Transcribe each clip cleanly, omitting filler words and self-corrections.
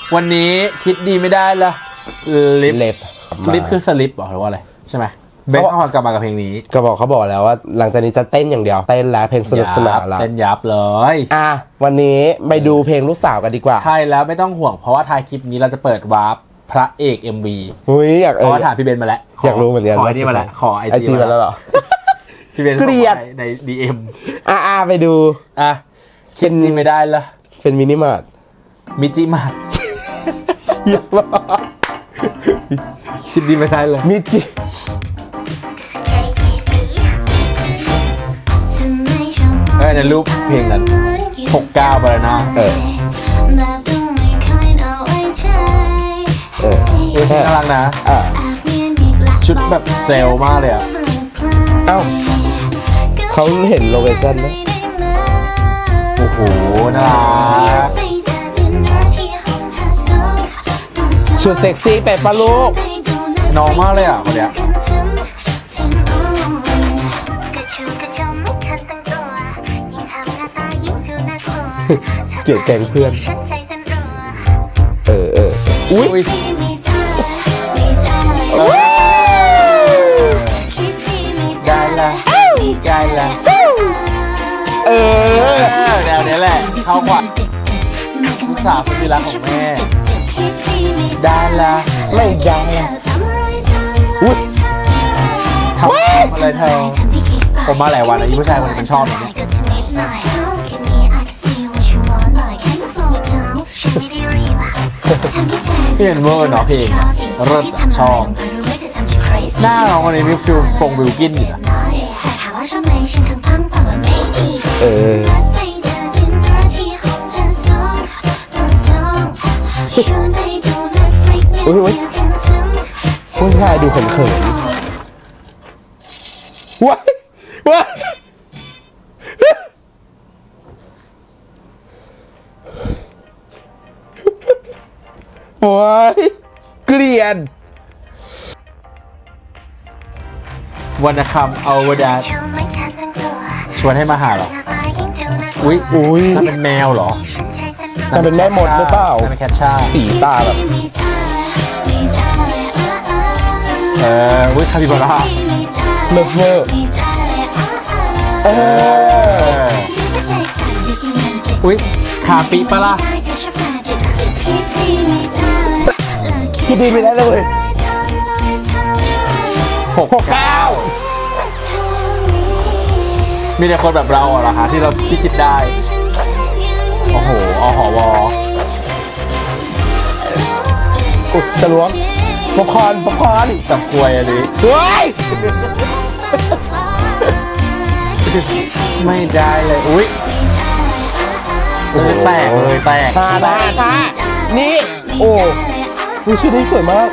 วันนี้คิดดีไม่ได้ละลิฟคือสลิปหรือว่าอะไรใช่ไหมเบนเขากลับมากับเพลงนี้ก็บอกเขาบอกแล้วว่าหลังจากนี้จะเต้นอย่างเดียวเต้นแล้วเพลงสนุกสนานแล้วเต้นยับเลยวันนี้ไปดูเพลงลูกสาวกันดีกว่าใช่แล้วไม่ต้องห่วงเพราะว่าท้ายคลิปนี้เราจะเปิดวาร์ปพระเอก MV เพราะว่าถ่ายพี่เบนมาแล้วอยากรู้เหมือนกันขอนี่มาแล้วขอไอจีมาแล้วเหรอพี่เบนเกลียดใน DM ไปดูคิดดีไม่ได้ละเป็นมินิมาร์ทมิจิมาร์ทคิดดีไม่ได้เลยมิจิในรูปเพลงนั้น69ไปแล้วนะน่ารักนะชุดแบบเซลมากเลยเขาเห็นโลเคชั่นนะโอ้โหน่ารักชุดเซ็กซี่เป็ดปลาลูกน้องมากเลยคนเนี้ยเกลียดแกงเพื่อนอุ้ยได้ละแนวนี้แหละเข้าขวัญลูกสาวที่รักของแม่ได้ละไม่ได้อุ้ยทำอะไรเธอผมมาหลายวันแล้วผู้ชายคนนี้มันชอบแบบนี้เปลี่ยนเวอร์เนาะเพลงเริ่มชอบหน้าเราคนนี้มีฟิลฟงบิลกินอยู่นะผู้ชายดูเขินว้ายเกลียดวรรณคำเอาวดาชวนให้มาหาหรออุ้ยนั่นเป็นแมวหรอนั่นเป็นแม่มดหรือเปล่านั่นเป็นแคทชาสีตาแบบอุ้ยคาปิบาร่าเลิฟเวอร์อุ้ยคาปิปะล่ะคิดดีไม่ได้เลย 69มีแต่คนแบบเราเหรอคะที่เราคิดได้โอ้โหหวจะล้วงป๊อปคอร์นสับควยอะไรไม่ได้เลยอุ้ยแตกเลยแตกนี่ดูชุดนี้สวยมาก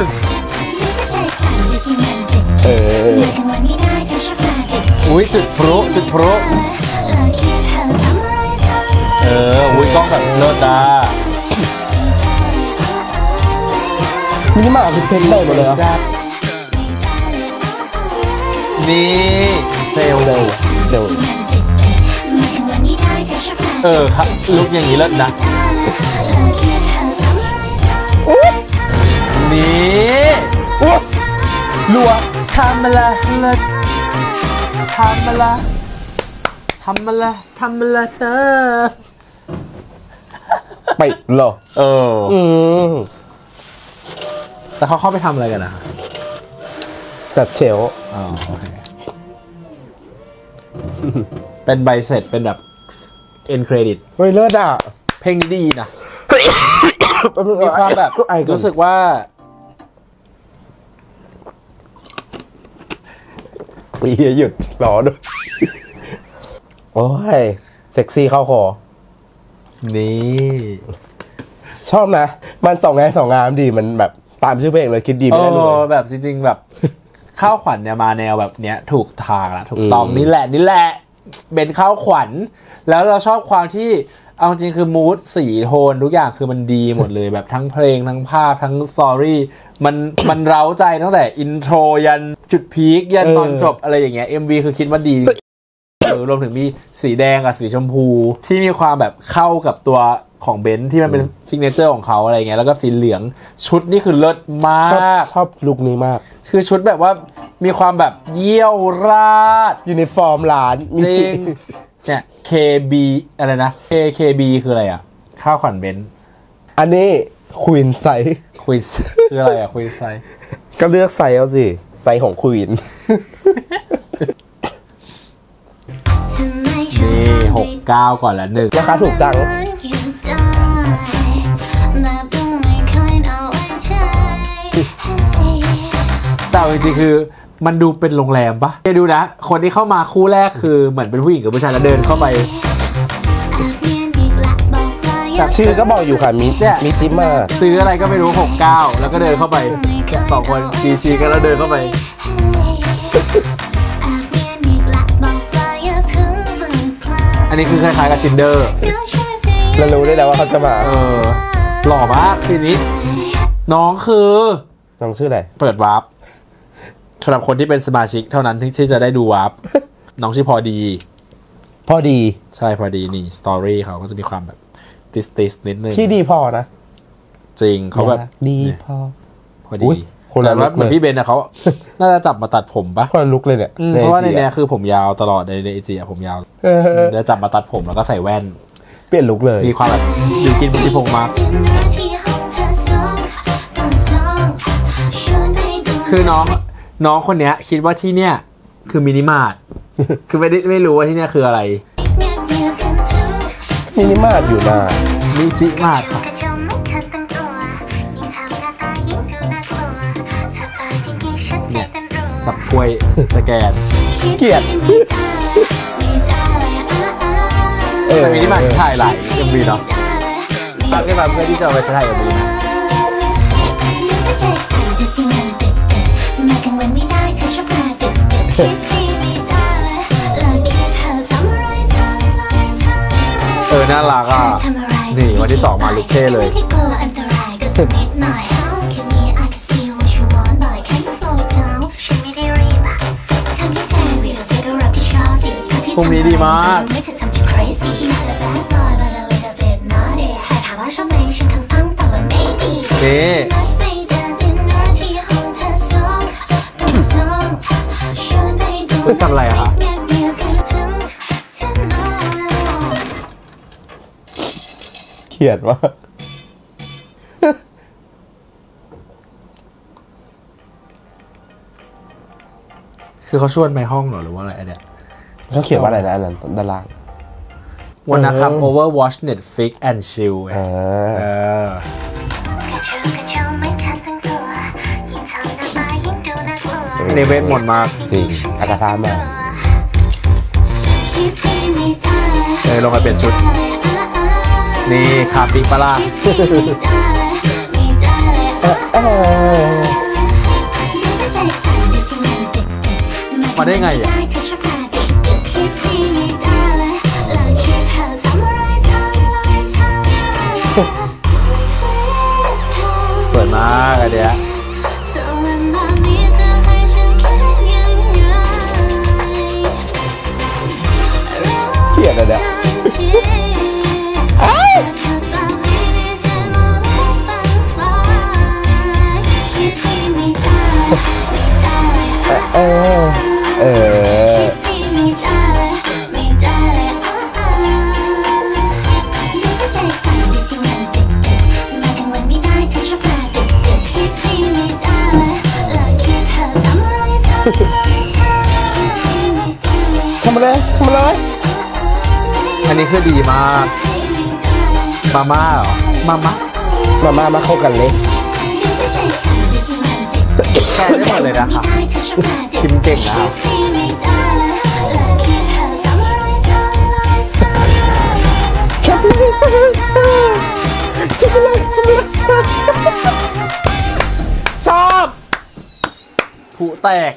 อุ้ยจุดพลุอุ้ยกล้องแบบเลิศตามินิมาร์ทคือเซ็ตเลยหมดเลยนี่เซลครับลุกอย่างนี้เลิศนะนี่รัวทำมาละเธอไปหรอแต่เขาเข้าไปทำอะไรกันนะจัดเชลโอเคเป็นใบเสร็จเป็นแบบเอ็นเครดิตเฮ้ยเลิศเพลงนี้ดีนะมีความแบบรู้สึกว่าหยุดรอด้วยโอ้ยเซ็กซี่เข้าคอนี่ชอบนะมัน2 งามดีมันแบบตามชื่อเพลงเลยคิดดีไม่ได้เลยแบบจริงๆแบบข้าวขวัญเนี่ยมาแนวแบบเนี้ยถูกทางละถูกต้องนี่แหละเป็นข้าวขวัญแล้วเราชอบความที่เอาจริงคือมูดสีโทนทุกอย่างคือมันดีหมดเลยแบบทั้งเพลงทั้งภาพทั้งสตอรี่มันเร้าใจตั้งแต่อินโทรยันจุดพีคยันตอนจบอะไรอย่างเงี้ย MV คือคิดว่าดีรวมถึงมีสีแดงกับสีชมพูที่มีความแบบเข้ากับตัวของเบนซ์ที่มันเป็นซิกเนเจอร์ของเขาอะไรเงี้ยแล้วก็สีเหลืองชุดนี่คือเลิศมากชอบลุคนี้มากคือชุดแบบว่ามีความแบบเยี่ยวราดยูนิฟอร์มร้านจริงเนี่ย KB อะไรนะ KKB คืออะไรอ่ะข้าวขวัญเบนซ์อันนี้ควีนไซคืออะไรอ่ะควีนไซก็เลือกไซเอาสิไซของควีนนี่69ก่อนละ1 ราคาถูกจังแต่จริงๆคือมันดูเป็นโรงแรมปะดูนะคนที่เข้ามาคู่แรกคือเหมือนเป็นผู้หญิงกับผู้ชายแล้วเดินเข้าไปชื่อก็บอกอยู่ค่ะมิจิมาซื้ออะไรก็ไม่รู้69แล้วก็เดินเข้าไป2คนชี้กันแล้วเดินเข้าไปอันนี้คือคล้ายๆกับ Tinder แล้วรู้ได้แล้วว่าเขาจะมาหล่อมากทีนี้น้องชื่ออะไรเปิดวาร์ปสำหรับคนที่เป็นสมาชิกเท่านั้นที่จะได้ดูวาร์ปน้องชื่อพอดีใช่พอดีนี่สตอรี่เขาก็จะมีความแบบติสนิดนึงที่ดีพอนะจริงเขาแบบดีพอดีแต่ว่าเหมือนพี่เบนนะเขาน่าจะจับมาตัดผมปะคนละลุกเลยเนี่ยเพราะว่าในนี้คือผมยาวตลอดในไอจีผมยาวจะจับมาตัดผมแล้วก็ใส่แว่นเปลี่ยนลุกเลยมีความแบบอยู่กินบุญที่พงมาคือน้องคนเนี้ยคิดว่าที่เนี้ยคือมินิมาร์ทคือไม่รู้ว่าที่เนี้ยคืออะไรมินิมาร์ทอยู่นะมิจิมาร์ทค่ะเนี่ยจับกล้วยสแกนเกลียดมินิมาร์ทถ่ายหลายMVเนาะตั้งขึ้นมาเพื่อที่จะเอาไปใช้ถ่ายMVนะน่ารักอ่ะนี่วันที่2มาลุกเท่เลยพรุ่งนี้ดีมากนี่จำอะไรอะคะเขียนว่าคือเขาชวนไปห้องหรือว่าอะไรเนี่ยเขาเขียนว่าอะไรนะอันนั้นด้านล่างวันนะครับ Overwatch Netflix and Chill เนเวทหมดมากจริงอากาศมากลงมาเปลี่ยนชุดนี่คาปิปลามาได้ไงอ่ะสวยมากอันเนี้ยเขียนอะไรเนี่ยทำอะไรอันนี้คือดีมากมาม่าเหรอมาเข้ากันเลยแค่ได้หมดเลยนะคะชิมเก่งนะชอบผู้แตก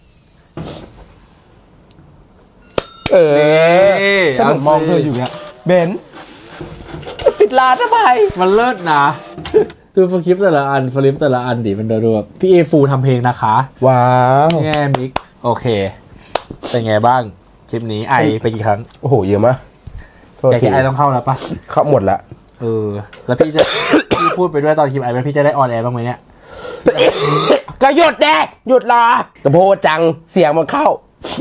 ฉันมองเธออยู่เนี่ยเบนปิดร้านทำไมมันเลิศนะดูฟลิปแต่ละอันดิมันดูแบบพี่เอฟูทำเพลงนะคะว้าวแง่มิกโอเคเป็นไงบ้างเกลิปนี้ไอไปกี่ครั้งโอ้โหเยอะมากโทษอยากทีให้ไอต้องเข้าแล้วปะเข้าหมดละแล้วพี่จะ พี่พูดไปด้วยตอนคลิปไอแล้วพี่จะได้ออนแอร์บ้างไหมเนี่ยก็หยุดแน่หยุดรอกระโพดจังเสียงมันเข้า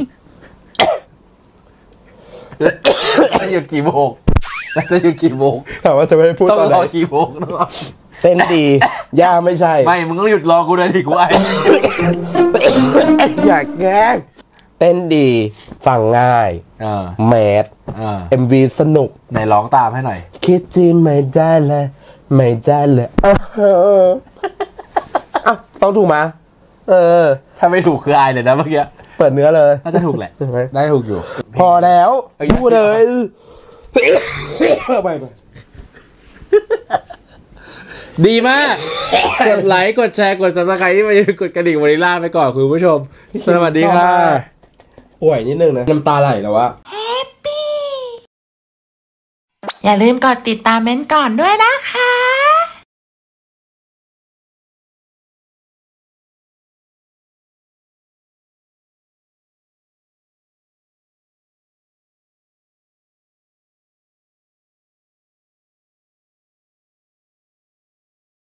จะหยุดกี่โมงแล้วจะหยุดกี่โมงถามว่าจะไม่ได้พูดต้องตอนไหรนอกี่โมงต้องรอเต้นดีย่าไม่ใช่ไม่มึงต้องหยุดรอกูเลยดิกูไออยากแกล้งเต้นดีฟังง่ายแมส MV สนุกไหนร้องตามให้หน่อยคิดจีไม่ได้เลยไม่ได้เลยต้องถูกมาถ้าไม่ถูกคือไอเลยนะเมื่อกี้เปิดเนื้อเลยน่าจะถูกแหละได้ถูกอยู่พอแล้วพูดเลยไปดีมากกดไลค์กดแชร์กด Subscribe ที่มากดกระดิ่งวานิลลาไปก่อนคุณผู้ชมสวัสดีค่ะป่วยนิดนึงนะน้ำตาไหลแล้ววะอย่าลืมกดติดตามเม้นท์ก่อนด้วยนะคะ